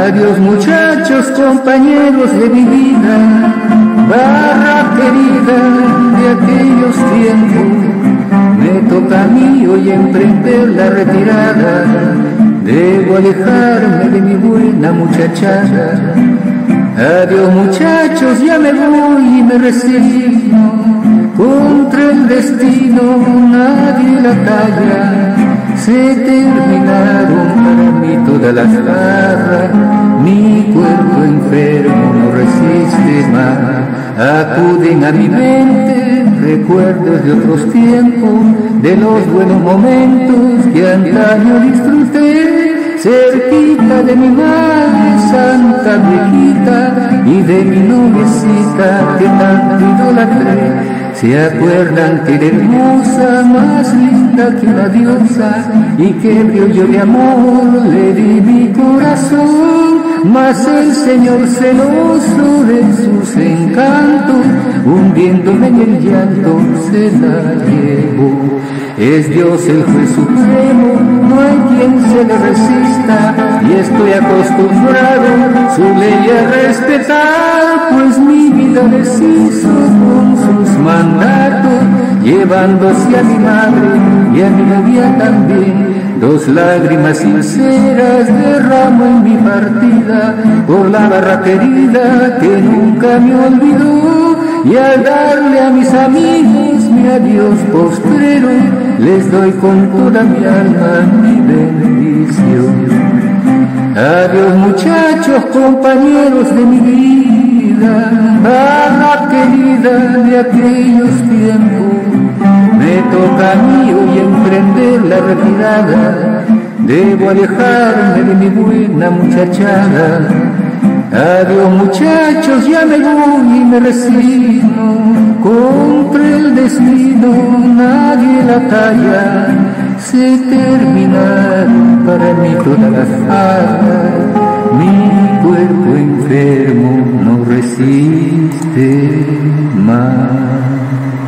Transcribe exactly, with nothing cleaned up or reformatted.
Adiós muchachos, compañeros de mi vida, barra querida de aquellos tiempos. Me toca a mí hoy emprender la retirada, debo alejarme de mi buena muchachada. Adiós muchachos, ya me voy y me resigno, contra el destino nadie la talla. Se terminaron para mí todas las garras, mi cuerpo enfermo no resiste más. Acuden a mi mente recuerdos de otros tiempos, de los buenos momentos que antaño disfruté, cerquita de mi madre santa viejita y de mi noviecita que tanto idolatré. ¿Se acuerdan que era hermosa, más linda que una diosa, y que brillo de amor le di mi corazón? Mas el Señor celoso de sus encantos, hundiéndome en el llanto, se la llevó. Es Dios el juez supremo, no hay quien se le resista, y estoy acostumbrado su ley a respetar, pues mi vida les hizo con sus mandatos, llevándose a mi madre y a mi novia también. Dos lágrimas sinceras derramo en mi partida por la barra querida que nunca me olvidó, y al darle a mis amigos mi adiós postrero, les doy con toda mi alma mi bendición. Adiós muchachos, compañeros de mi vida, barra querida de aquellos tiempos. Me toca a mí hoy emprender la retirada, debo alejarme de mi buena muchachada. Adiós muchachos, ya me voy y me resigno, contra el destino nadie la talla. Se terminaron para mí todas las hadas, mi cuerpo enfermo no resiste más.